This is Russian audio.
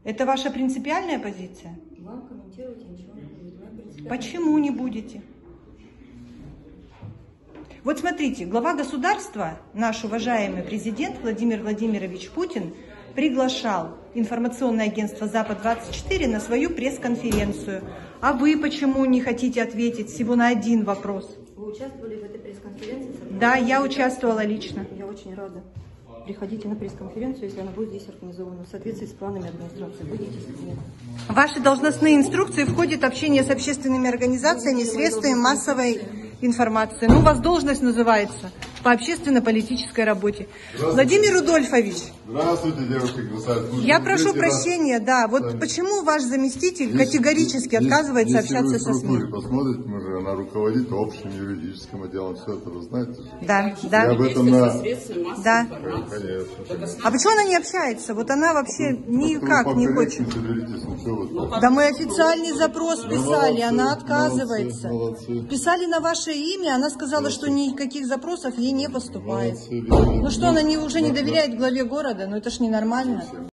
Это ваша принципиальная позиция? Вам комментировать я ничего не буду. Почему не будете? Вот смотрите, глава государства, наш уважаемый президент Владимир Владимирович Путин, приглашал информационное агентство «Запад-24» на свою пресс-конференцию. А вы почему не хотите ответить всего на один вопрос? Вы участвовали в этой пресс-конференции? Да, я участвовала лично. Я очень рада. Приходите на пресс-конференцию, если она будет здесь организована в соответствии с планами администрации. Выйдите из кабинета. В ваши должностные инструкции входит общение с общественными организациями, средствами массовой информации. Ну, у вас должность называется по общественно-политической работе. Владимир Рудольфович. Здравствуйте, девушка красавица. Я прошу прощения, да. Вот почему ваш заместитель категорически отказывается общаться со СМИ? Если вы посмотрите, она руководит общим юридическим отделом. Все это вы знаете же? Да, да. Я об этом Да. Конечно. А почему она не общается? Вот она вообще никак не хочет. Да мы официальный запрос писали, она отказывается. Молодцы. Писали на ваше имя, она сказала, что никаких запросов ей не поступает. Ну что, она уже не доверяет главе города? Ну это ж ненормально.